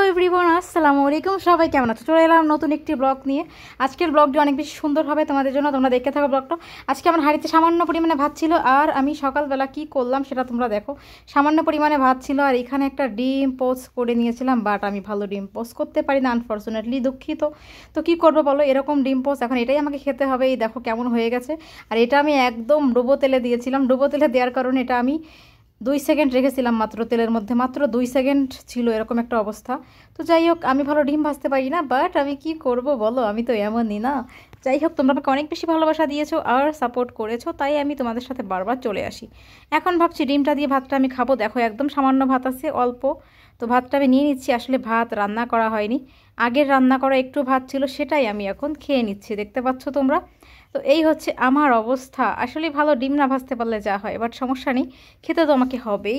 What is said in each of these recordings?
Everyone, আসসালামু আলাইকুম। সবাই কেমন আছো? চলে এলাম নতুন একটি ব্লগ নিয়ে। আজকের ব্লগটি অনেক বেশি সুন্দর হবে তোমাদের জন্য, তোমরা দেখতে থাকো ব্লগটা। আজকে আমার হাঁড়িতে সামান্য পরিমাণে ভাত ছিল, আর আমি সকালবেলা কি করলাম সেটা তোমরা দেখো। সামান্য পরিমাণে ভাত ছিল, আর এখানে একটা ডিম পোস্ট করে নিয়েছিলাম, বাট আমি ভালো ডিম পোস্ট করতে পারি না, আনফর্চুনেটলি, দুঃখিত। তো কি করবো বলো, এরকম ডিম পোস্ট এখন এটাই আমাকে খেতে হবে। এই দেখো কেমন হয়ে গেছে। আর এটা আমি একদম ডুবো তেলে দিয়েছিলাম। ডুবো তেলে দেওয়ার কারণে এটা আমি 2 সেকেন্ড রেখেছিলাম মাত্র তেলের মধ্যে, মাত্র 2 সেকেন্ড ছিল, এরকম একটা অবস্থা। তো যাই হোক, আমি ভালো ডিম ভাজতে পারি না, বাট আমি কি করব বলো, আমি তো এমনই না। যাই হোক, তোমরা আমাকে অনেক বেশি ভালোবাসা দিয়েছো আর সাপোর্ট করেছো, তাই আমি তোমাদের সাথে বারবার চলে আসি। এখন ভাবছি ডিমটা দিয়ে ভাতটা আমি খাবো। দেখো একদম সামান্য ভাত আছে, অল্প। তো ভাতটা আমি নিয়ে নিচ্ছি। আসলে ভাত রান্না করা হয়নি, আগের রান্না করা একটু ভাত ছিল, সেটাই আমি এখন খেয়ে নিচ্ছি, দেখতে পাচ্ছ তোমরা। তো এই হচ্ছে আমার অবস্থা। আসলে ভালো ডিম না ভাজতে পারলে যা হয়, বাট সমস্যা নেই, খেতে তো আমাকে হবেই।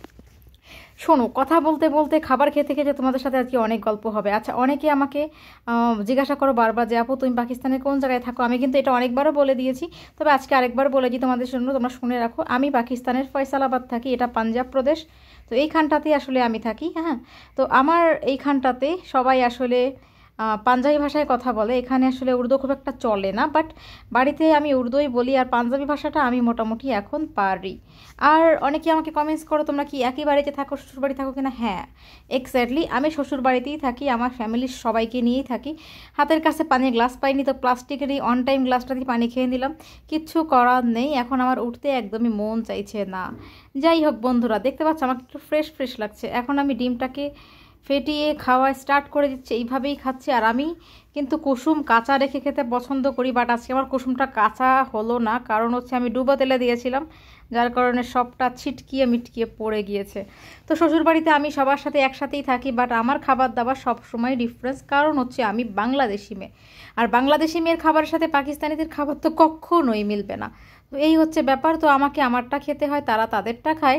শোনো, কথা বলতে বলতে খাবার খেতে খেতে তোমাদের সাথে আজকে অনেক গল্প হবে। আচ্ছা, অনেকে আমাকে জিজ্ঞাসা করো বারবার যে আপু তুমি পাকিস্তানের কোন জায়গায় থাকো। আমি কিন্তু এটা অনেকবারও বলে দিয়েছি, তবে আজকে আরেকবার বলে দিই তোমাদের জন্য, তোমরা শুনে রাখো। আমি পাকিস্তানের ফয়সালাবাদ থাকি, এটা পাঞ্জাব প্রদেশ। তো এইখানটাতেই আসলে আমি থাকি। হ্যাঁ, তো আমার এইখানটাতে সবাই আসলে পাঞ্জাবি ভাষায় কথা বলে। এখানে আসলে উর্দু খুব একটা চলে না, বাট বাড়িতে আমি উর্দুই বলি, আর পাঞ্জাবি ভাষাটা আমি মোটামুটি এখন পারি। আর অনেকে আমাকে কমেন্টস করো তোমরা কি একই বাড়িতে থাকো, শ্বশুরবাড়ি থাকো কিনা। হ্যাঁ, এক্স্যাক্টলি, আমি শ্বশুরবাড়িতেই থাকি, আমার ফ্যামিলির সবাইকে নিয়েই থাকি। হাতের কাছে পানির গ্লাস পাইনি, তো প্লাস্টিকের এই অন টাইম গ্লাসটা দিয়ে পানি খেয়ে নিলাম। কিচ্ছু করার নেই, এখন আমার উঠতে একদমই মন চাইছে না। যাই হোক বন্ধুরা, দেখতে পাচ্ছ আমার একটু ফ্রেশ ফ্রেশ লাগছে। এখন আমি ডিমটাকে ফেটিয়ে খাওয়া স্টার্ট করে দিচ্ছে, এইভাবেই খাচ্ছি। আর আমি কিন্তু কুসুম কাঁচা রেখে খেতে পছন্দ করি, বাট আজকে আমার কুসুমটা কাঁচা হলো না, কারণ হচ্ছে আমি ডুবো তেলে দিয়েছিলাম, যার কারণে সবটা ছিটকিয়ে মিটকিয়ে পড়ে গিয়েছে। তো শ্বশুরবাড়িতে আমি সবার সাথে একসাথেই থাকি, বাট আমার খাবার দাবার সবসময় ডিফারেন্স, কারণ হচ্ছে আমি বাংলাদেশি মেয়ে। আর বাংলাদেশি মেয়ের খাবারের সাথে পাকিস্তানিদের খাবার তো কখনোই মিলবে না। তো এই হচ্ছে ব্যাপার। তো আমাকে আমারটা খেতে হয়, তারা তাদেরটা খায়।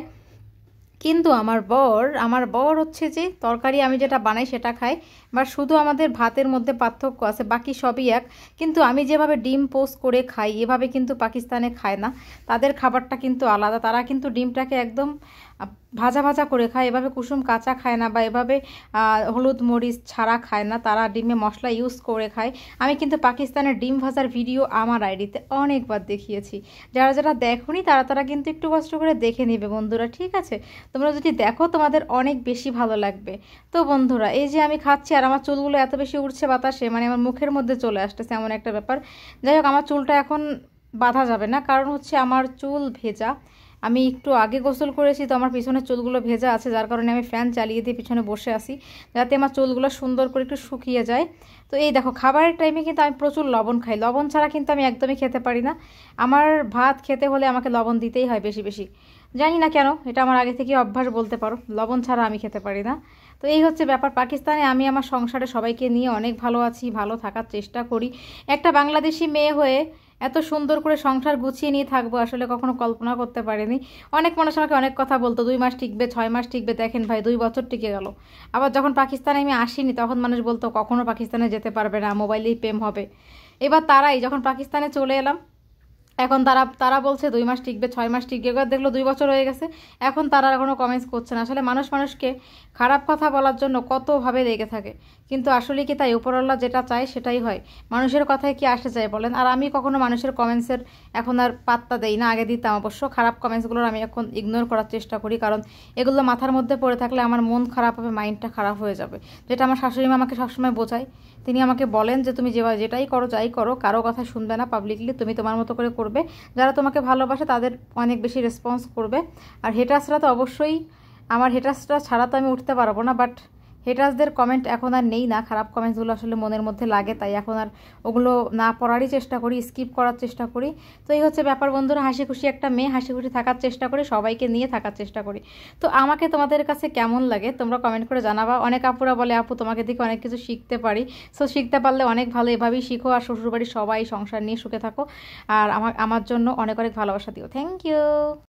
কিন্তু আমার বর হচ্ছে যে তরকারি আমি যেটা বানাই সেটা খায়, বা শুধু আমাদের ভাতের মধ্যে পার্থক্য আছে, বাকি সবই এক। কিন্তু আমি যেভাবে ডিম পোস্ট করে খাই, এভাবে কিন্তু পাকিস্তানে খায় না। তাদের খাবারটা কিন্তু আলাদা। তারা কিন্তু ডিমটাকে একদম ভাজা ভাজা করে খায়, এভাবে কুসুম কাঁচা খায় না, বা এভাবে হলুদ মরিচ ছাড়া খায় না। তারা ডিমে মশলা ইউজ করে খায়। আমি কিন্তু পাকিস্তানের ডিম ভাজার ভিডিও আমার আইডিতে অনেকবার দেখিয়েছি। যারা যারা দেখোনি তারা তারা কিন্তু একটু কষ্ট করে দেখে নেবে বন্ধুরা, ঠিক আছে? তোমরা যদি দেখো তোমাদের অনেক বেশি ভালো লাগবে। তো বন্ধুরা, এই যে আমি খাচ্ছি, আর আমার চুলগুলো এত বেশি উঠছে বাতাসে, মানে আমার মুখের মধ্যে চলে আসতেছে, এমন একটা ব্যাপার। যাই হোক, আমার চুলটা এখন বাঁধা যাবে না, কারণ হচ্ছে আমার চুল ভেজা। আমি একটু আগে গোসল করেছি, তো আমার পিছনের চুলগুলো ভেজা আছে, যার কারণে আমি ফ্যান চালিয়ে দিয়ে পিছনে বসে আছি, যাতে আমার চুলগুলো সুন্দর করে একটু শুকিয়ে যায়। তো এই দেখো, খাবারের টাইমে কিন্তু আমি প্রচুর লবণ খাই। লবণ ছাড়া কিন্তু আমি একদমই খেতে পারি না। আমার ভাত খেতে হলে আমাকে লবণ দিতেই হয় বেশি বেশি। জানি না কেন, এটা আমার আগে থেকে অভ্যাস বলতে পারো, লবণ ছাড়া আমি খেতে পারি না। তো এই হচ্ছে ব্যাপার। পাকিস্তানে আমি আমার সংসারে সবাইকে নিয়ে অনেক ভালো আছি, ভালো থাকার চেষ্টা করি। একটা বাংলাদেশি মেয়ে হয়ে এত সুন্দর করে সংসার গুছিয়ে নিয়ে থাকবো আসলে কখনো কল্পনা করতে পারিনি। অনেক মানুষ আমাকে অনেক কথা বলতো, 2 মাস টিকবে, 6 মাস টিকবে। দেখেন ভাই, 2 বছর টিকে গেল। আবার যখন পাকিস্তানে আমি আসিনি, তখন মানুষ বলতো কখনো পাকিস্তানে যেতে পারবে না, মোবাইলেই প্রেম হবে। এবার তারাই যখন পাকিস্তানে চলে এলাম, এখন তারা তারা বলছে 2 মাস টিকবে, 6 মাস টিকবে। এবার দেখলো 2 বছর হয়ে গেছে, এখন তারা কোনো কমেন্টস করছে না। আসলে মানুষ মানুষকে খারাপ কথা বলার জন্য কতভাবে লেগে থাকে, কিন্তু আসলে কি তাই? উপরওয়ালা যেটা চায় সেটাই হয়। মানুষের কথায় কি আসে যায় বলেন? আর আমি কখনো মানুষের কমেন্টসের এখন আর পাত্তা দেই না, আগে দিতাম অবশ্য। খারাপ কমেন্টসগুলোর আমি এখন ইগনোর করার চেষ্টা করি, কারণ এগুলো মাথার মধ্যে পড়ে থাকলে আমার মন খারাপ হবে, মাইন্ডটা খারাপ হয়ে যাবে। যেটা আমার শাশুড়ি মা আমাকে সবসময় বোঝায়। তিনি আমাকে বলেন যে তুমি যেটাই করো, যাই করো, কারো কথা শুনবে না পাবলিকলি, তুমি তোমার মতো করে করবে। যারা তোমাকে ভালোবাসে তাদের অনেক বেশি রেসপন্স করবে। আর হেটার্সরা তো অবশ্যই, আমার হেটার্সরা ছাড়া তো আমি উঠতে পারবো না, বাট হেটার্সদের কমেন্ট এখন আর নেই না। খারাপ কমেন্টসগুলো আসলে মনের মধ্যে লাগে, তাই এখন আর ওগুলো না পড়ারই চেষ্টা করি, স্কিপ করার চেষ্টা করি। তো এই হচ্ছে ব্যাপার বন্ধুরা। হাসি খুশি একটা মেয়ে, হাসি খুশি থাকার চেষ্টা করি, সবাইকে নিয়ে থাকার চেষ্টা করি। তো আমাকে তোমাদের কাছে কেমন লাগে তোমরা কমেন্ট করে জানাবা। অনেক আপুরা বলে আপু তোমাকে দেখে অনেক কিছু শিখতে পারি। সো শিখতে পারলে অনেক ভালো, এভাবেই শিখো, আর শ্বশুরবাড়ির সবাই সংসার নিয়ে সুখে থাকো। আর আমার জন্য অনেক অনেক ভালোবাসা দিও। Thank you.